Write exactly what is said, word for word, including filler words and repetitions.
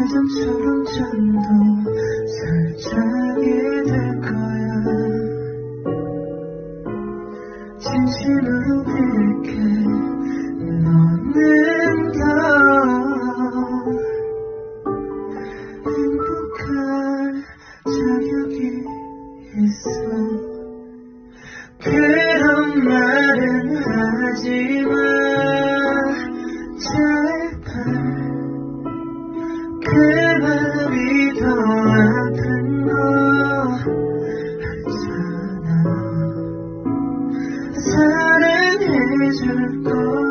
예전처럼 잠도 살짝이 될 거야. 진심으로 빌게 너는 더 행복할 자격이 있어. 그런 말은 하지마 제발. 그 마음이 더 아픈 거 알잖아. 사랑해줄 거